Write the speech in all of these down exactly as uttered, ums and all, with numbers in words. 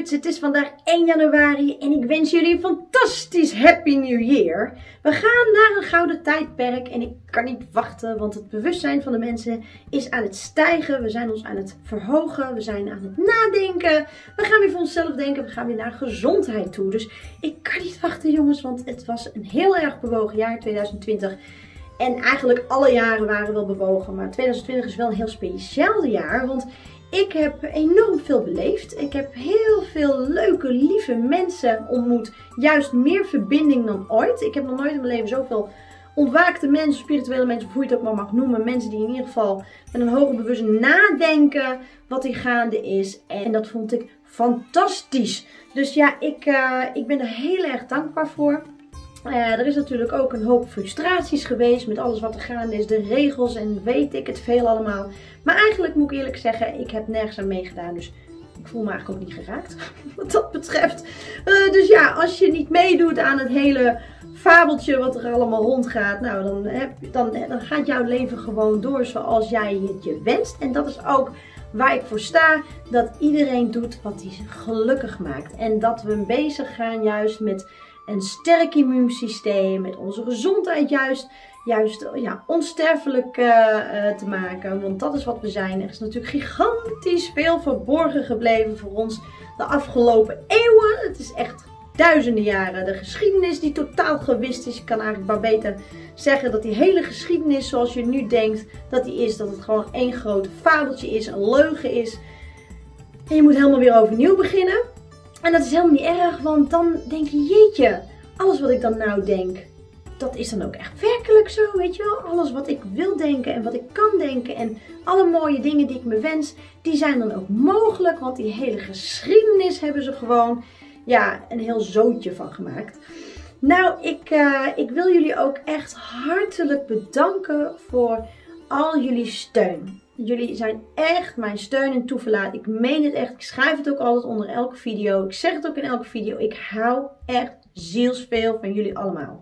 lieverds, het is vandaag één januari en ik wens jullie een fantastisch Happy New Year. We gaan naar een gouden tijdperk en ik kan niet wachten, want het bewustzijn van de mensen is aan het stijgen. We zijn ons aan het verhogen, we zijn aan het nadenken. We gaan weer voor onszelf denken, we gaan weer naar gezondheid toe. Dus ik kan niet wachten jongens, want het was een heel erg bewogen jaar tweeduizend twintig. En eigenlijk alle jaren waren wel bewogen, maar tweeduizend twintig is wel een heel speciaal jaar, want ik heb enorm veel beleefd. Ik heb heel veel leuke, lieve mensen ontmoet. Juist meer verbinding dan ooit. Ik heb nog nooit in mijn leven zoveel ontwaakte mensen, spirituele mensen, of hoe je het ook maar mag noemen. Mensen die in ieder geval met een hoger bewustzijn nadenken wat hier gaande is. En dat vond ik fantastisch. Dus ja, ik, uh, ik ben er heel erg dankbaar voor. Uh, er is natuurlijk ook een hoop frustraties geweest met alles wat er gaande is, de regels en weet ik het veel allemaal. Maar eigenlijk moet ik eerlijk zeggen, ik heb nergens aan meegedaan, dus ik voel me eigenlijk ook niet geraakt wat dat betreft. Uh, dus ja, als je niet meedoet aan het hele fabeltje wat er allemaal rondgaat, nou dan, heb, dan, dan gaat jouw leven gewoon door zoals jij het je wenst. En dat is ook waar ik voor sta, dat iedereen doet wat hij gelukkig maakt. En dat we bezig gaan juist met een sterk immuunsysteem, met onze gezondheid juist, juist ja, onsterfelijk uh, uh, te maken. Want dat is wat we zijn. Er is natuurlijk gigantisch veel verborgen gebleven voor ons de afgelopen eeuwen. Het is echt duizenden jaren. De geschiedenis die totaal gewist is. Ik kan eigenlijk maar beter zeggen dat die hele geschiedenis zoals je nu denkt dat die is. Dat het gewoon één groot fabeltje is, een leugen is. En je moet helemaal weer overnieuw beginnen. En dat is helemaal niet erg, want dan denk je, jeetje, alles wat ik dan nou denk, dat is dan ook echt werkelijk zo, weet je wel. Alles wat ik wil denken en wat ik kan denken en alle mooie dingen die ik me wens, die zijn dan ook mogelijk. Want die hele geschiedenis hebben ze gewoon, ja, een heel zootje van gemaakt. Nou, ik, uh, ik wil jullie ook echt hartelijk bedanken voor al jullie steun. Jullie zijn echt mijn steun en toeverlaat. Ik meen het echt. Ik schrijf het ook altijd onder elke video. Ik zeg het ook in elke video. Ik hou echt zielsveel van jullie allemaal.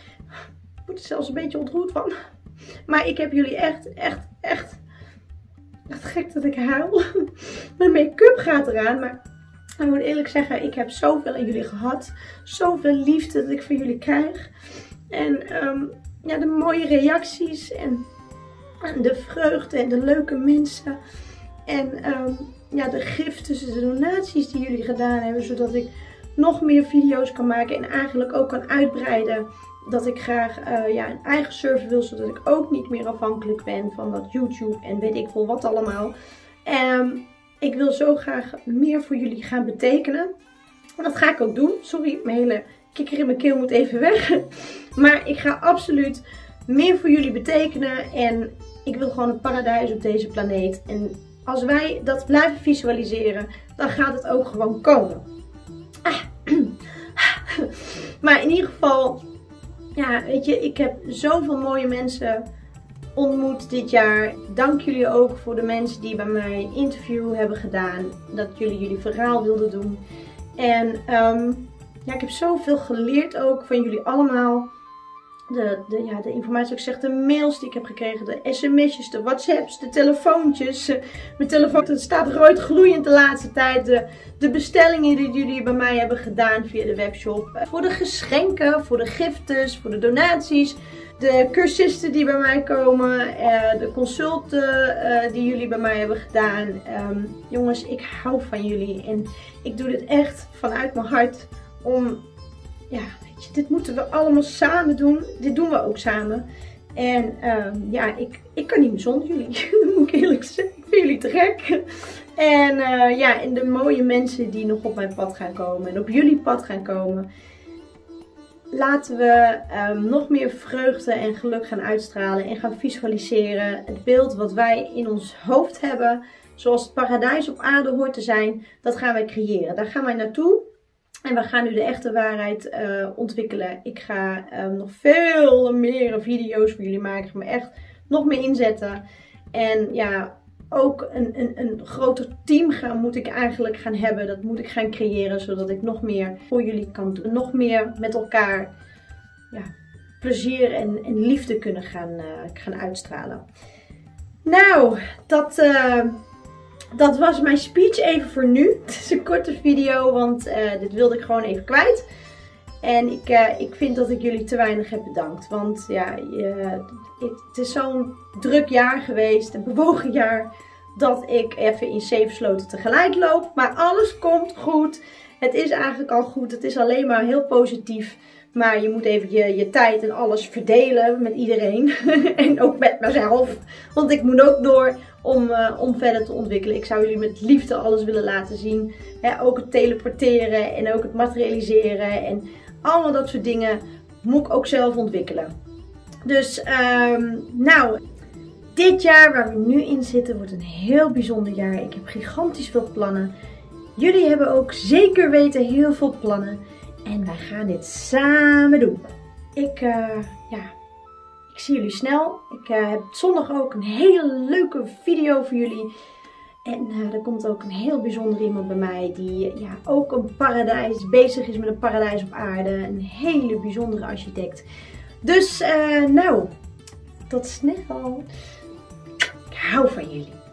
Ik word er zelfs een beetje ontroerd van. Maar ik heb jullie echt, echt, echt... Echt gek dat ik huil. Mijn make-up gaat eraan. Maar ik moet eerlijk zeggen, ik heb zoveel aan jullie gehad. Zoveel liefde dat ik van jullie krijg. En um, ja, de mooie reacties en... En de vreugde en de leuke mensen. En um, ja, de giften, de donaties die jullie gedaan hebben. Zodat ik nog meer video's kan maken. En eigenlijk ook kan uitbreiden. Dat ik graag uh, ja, een eigen server wil. Zodat ik ook niet meer afhankelijk ben van dat YouTube en weet ik veel wat allemaal. Um, ik wil zo graag meer voor jullie gaan betekenen. En dat ga ik ook doen. Sorry, mijn hele kikker in mijn keel moet even weg. Maar ik ga absoluut meer voor jullie betekenen. En ik wil gewoon een paradijs op deze planeet. En als wij dat blijven visualiseren, dan gaat het ook gewoon komen. Ah. Maar in ieder geval, ja, weet je, ik heb zoveel mooie mensen ontmoet dit jaar. Dank jullie ook voor de mensen die bij mij een interview hebben gedaan. Dat jullie jullie verhaal wilden doen. En um, ja, ik heb zoveel geleerd ook van jullie allemaal. De, de, ja, de informatie, ik zeg, de mails die ik heb gekregen, de sms'jes, de whatsapps, de telefoontjes. Uh, mijn telefoon het staat rood gloeiend de laatste tijd. De, de bestellingen die jullie bij mij hebben gedaan via de webshop. Uh, voor de geschenken, voor de giftes, voor de donaties. De cursisten die bij mij komen. Uh, de consulten uh, die jullie bij mij hebben gedaan. Um, jongens, ik hou van jullie. En ik doe dit echt vanuit mijn hart om... Ja, weet je, dit moeten we allemaal samen doen. Dit doen we ook samen. En um, ja, ik, ik kan niet meer zonder jullie. Dat moet ik eerlijk zeggen. Ik vind jullie te gek. En uh, ja, en de mooie mensen die nog op mijn pad gaan komen. En op jullie pad gaan komen. Laten we um, nog meer vreugde en geluk gaan uitstralen. En gaan visualiseren. Het beeld wat wij in ons hoofd hebben. Zoals het paradijs op aarde hoort te zijn. Dat gaan wij creëren. Daar gaan wij naartoe. En we gaan nu de echte waarheid uh, ontwikkelen. Ik ga um, nog veel meer video's voor jullie maken. Ik ga me echt nog meer inzetten. En ja, ook een, een, een groter team gaan, moet ik eigenlijk gaan hebben. Dat moet ik gaan creëren, zodat ik nog meer voor jullie kan doen. Nog meer met elkaar ja, plezier en, en liefde kunnen gaan, uh, gaan uitstralen. Nou, dat... Uh, dat was mijn speech even voor nu. Het is een korte video, want uh, dit wilde ik gewoon even kwijt. En ik, uh, ik vind dat ik jullie te weinig heb bedankt. Want ja, uh, het is zo'n druk jaar geweest, een bewogen jaar, dat ik even in zeven sloten tegelijk loop. Maar alles komt goed. Het is eigenlijk al goed. Het is alleen maar heel positief. Maar je moet even je, je tijd en alles verdelen met iedereen. En ook met mezelf. Want ik moet ook door om, uh, om verder te ontwikkelen. Ik zou jullie met liefde alles willen laten zien. He, ook het teleporteren en ook het materialiseren. En allemaal dat soort dingen moet ik ook zelf ontwikkelen. Dus, um, nou, dit jaar waar we nu in zitten wordt een heel bijzonder jaar. Ik heb gigantisch veel plannen. Jullie hebben ook zeker weten heel veel plannen. En wij gaan dit samen doen. Ik, uh, ja, ik zie jullie snel. Ik uh, heb zondag ook een hele leuke video voor jullie. En uh, er komt ook een heel bijzonder iemand bij mij die ja, ook een paradijs, bezig is met een paradijs op aarde. Een hele bijzondere architect. Dus, uh, nou, tot snel. Ik hou van jullie.